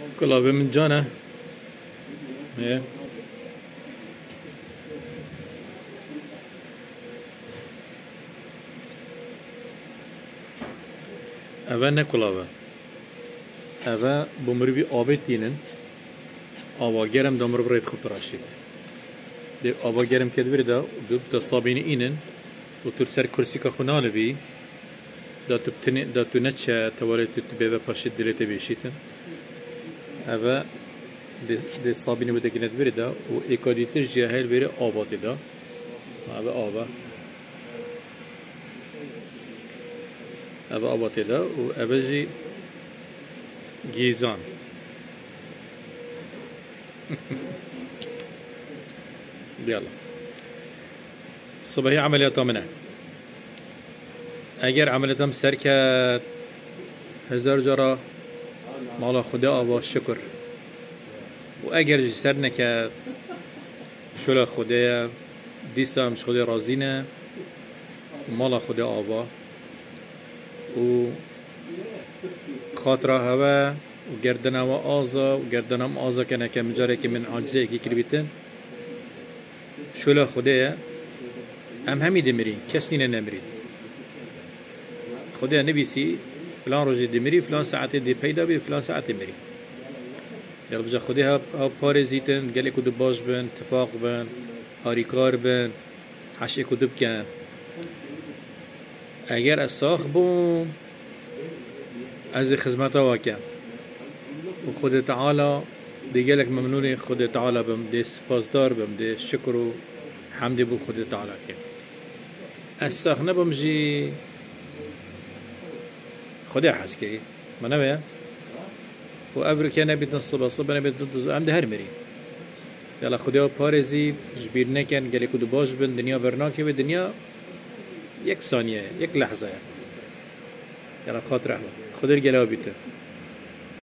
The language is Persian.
كلابه من جانا ايه اوه نه كلابه اوه بمري بي آبه تینن آوا گرم دامر برایت خوب تراشید ده آوا گرم کد برده دو تا صابین اینن و تو سر کرسی که خونال بی دا تو نچه توالت تبه پاشید دلت بیشیتن اوه ده صابینی بوده که ند برده و اکادیتش جهل بره آباتی دا اوه آباتی دا و اوه جی گیزان يلا صبحي عمليات منه اگر عملياتم سر کرد 1000 جرا مالا خدا آبا شکر و اگر سر نکرد شلا خدا دیسا مش خدا رازینه مالا خدا آبا و خاطره هوا و گردنا و آزا و گردنم آزا کنه که مجاره که من عاجزه اکی کربیتن شلا خدا ام همی دمری کس نینه نمرید خدا نبیسی فلان روزی دمری فلان ساعت دی پیدا بید فلان ساعت دمری یعنی بجا خدا ها پارزیتن گلی کدو باش بن اتفاق بن هاریکار بن حشی کدو بکن اگر از ساخ بوم از خدمتا واکن و خدا تعالی دیگه لك ممنوني خدا تعالى بمدي سپاسدار بمدي شكر و حمد بو خدا تعالى كي الساخنه بمجي خدا حسكي ما نويا و ابرك انا بيت نصب صب انا بيت عند هر مري يلا خدا بارزي جبير نكن قال كدو باش بن دنيا برناكي بالدنيا يك ثانيه يك لحظه يلا خاطر خدا الجلابيته